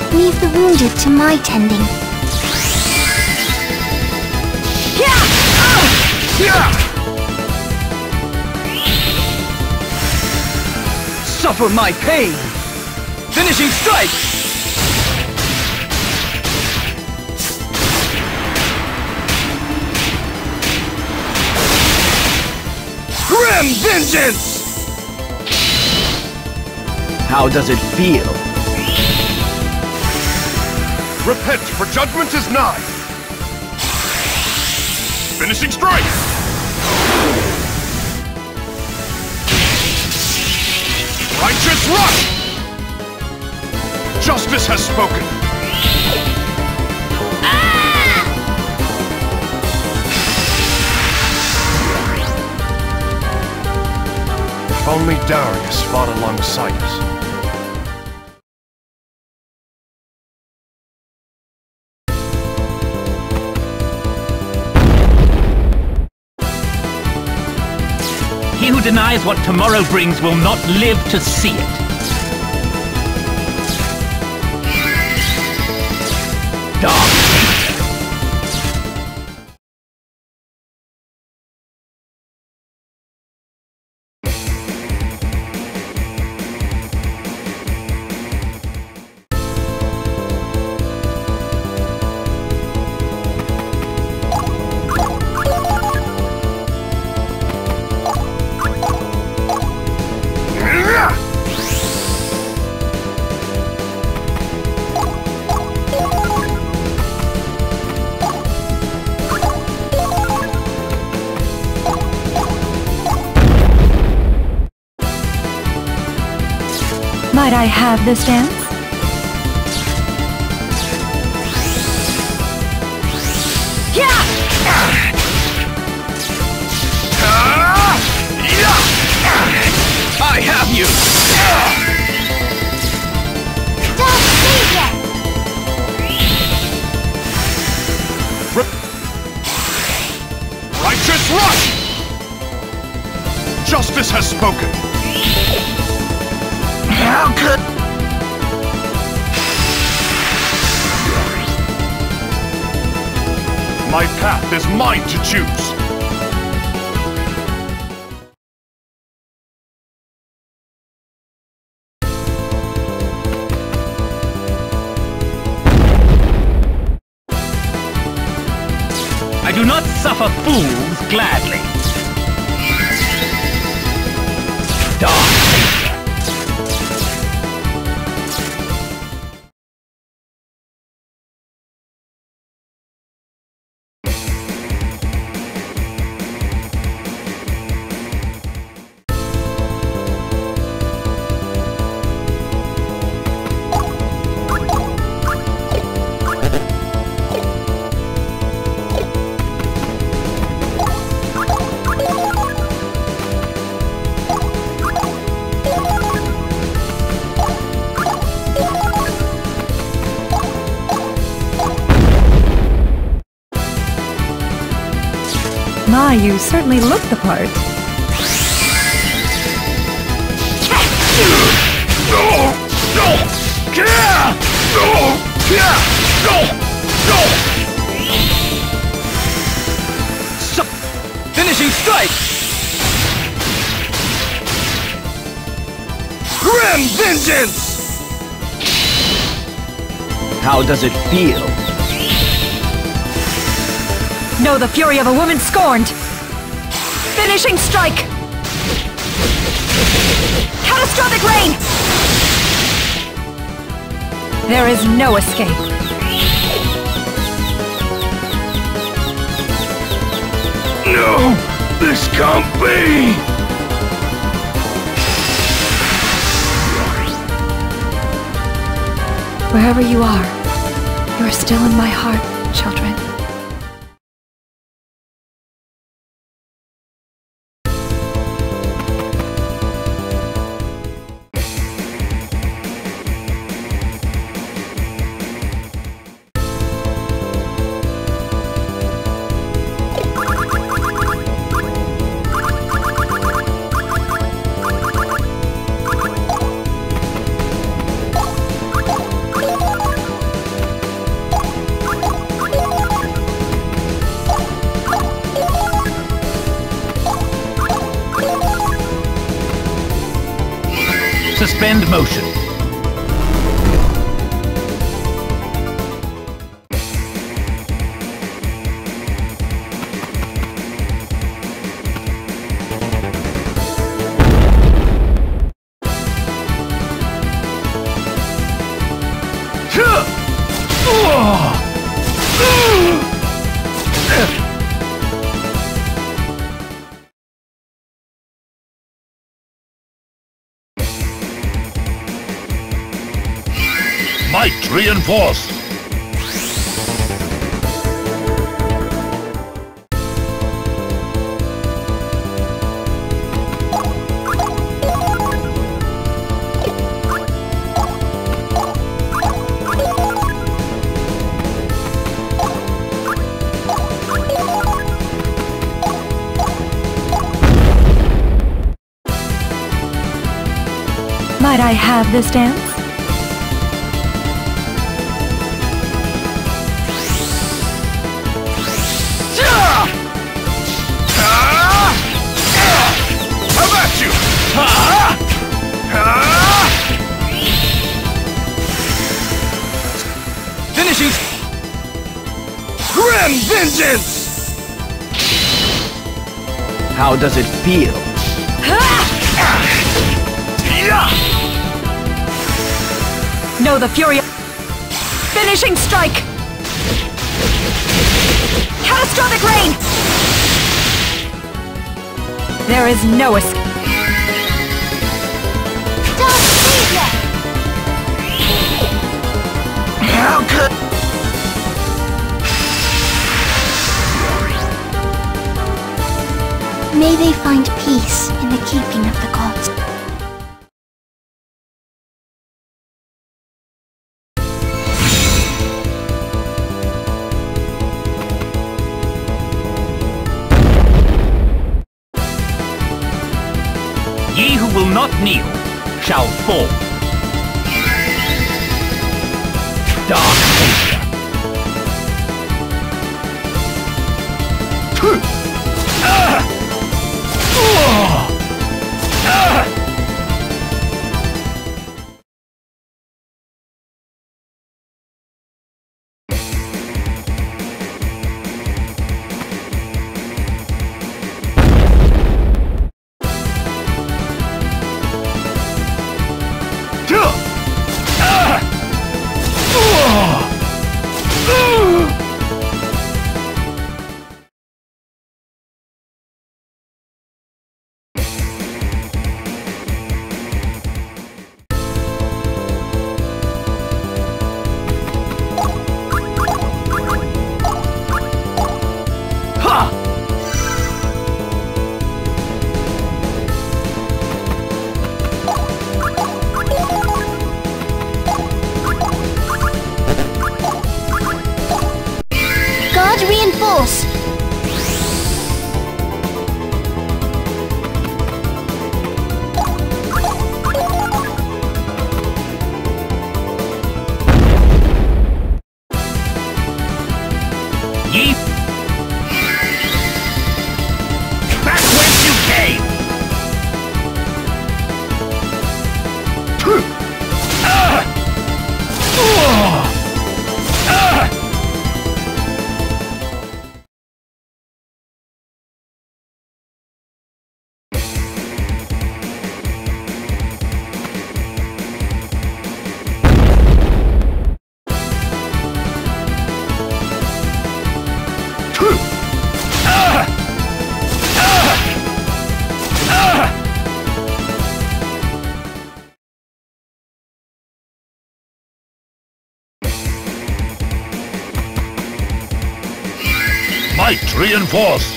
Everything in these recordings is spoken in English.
Leave the wounded to my tending. Suffer my pain! Finishing strike! Grim vengeance! How does it feel? Repent, for judgment is nigh! Finishing strike! Righteous rush! Justice has spoken! If only Darius fought alongside us. He who denies what tomorrow brings will not live to see it. Dark nature. Might I have this dance? I have you! Don't leave yet! Righteous rush! Justice has spoken! How could... My path is mine to choose! I do not suffer fools gladly. Dark nature. My, you certainly look the part. Finishing strike! Grim vengeance! How does it feel? Know the fury of a woman scorned! Finishing strike! Catastrophic rain! There is no escape. No! This can't be! Wherever you are still in my heart, children. Suspend motion. Might reinforced. Might I have this dance? How about you? Finishing. Grim vengeance! How does it feel? Know the fury. Finishing strike. Catastrophic rain. There is no escape. Dark Savior! How could... May they find peace in the keeping of the gods. Ye who will not kneel shall fall. Dark Savior. God reinforce! Ye back whence you came. Might reinforced.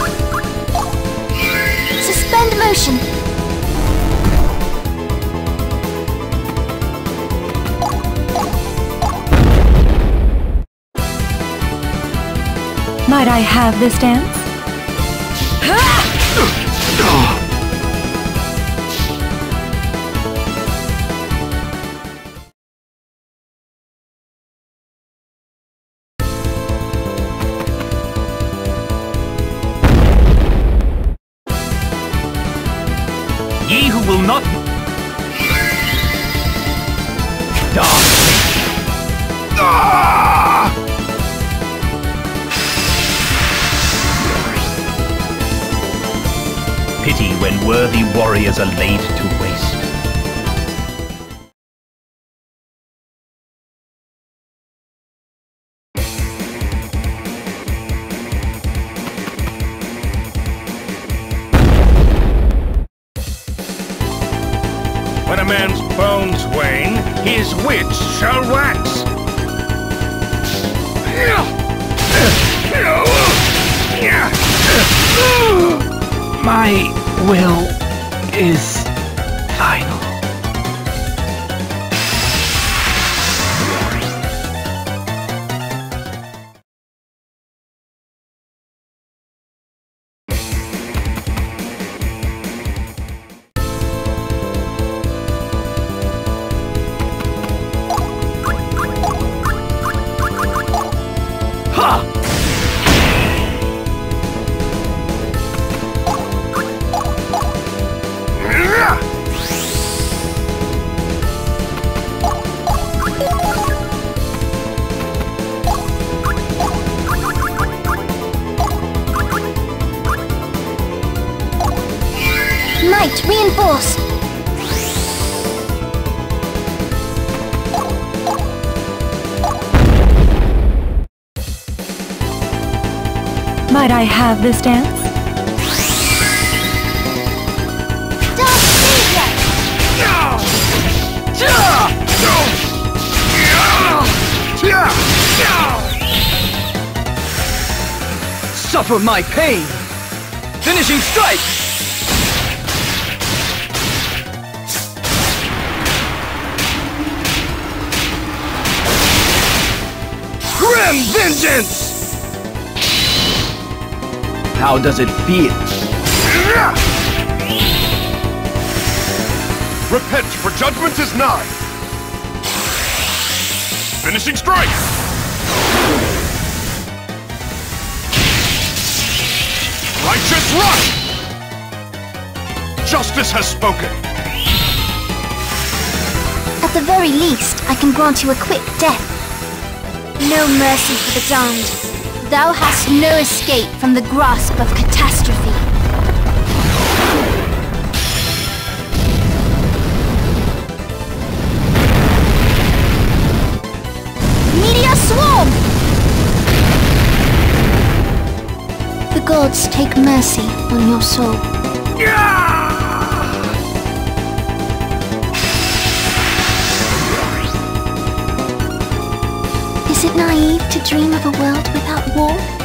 Suspend motion! Might I have this dance? Ye who will not die. Pity when worthy warriors are laid to waste. When a man's bones wane, his wits shall wax. My will is final. Ha! Might reinforce. Might I have this dance? Dark Savior! Suffer my pain! Finishing strike! Grim vengeance! How does it feel? Repent, for judgment is nigh! Finishing strike! Righteous rush! Justice has spoken! At the very least, I can grant you a quick death. No mercy for the damned. Thou hast no escape from the grasp of catastrophe. Meteor swarm! The gods take mercy on your soul. Is it naive to dream of a world without war?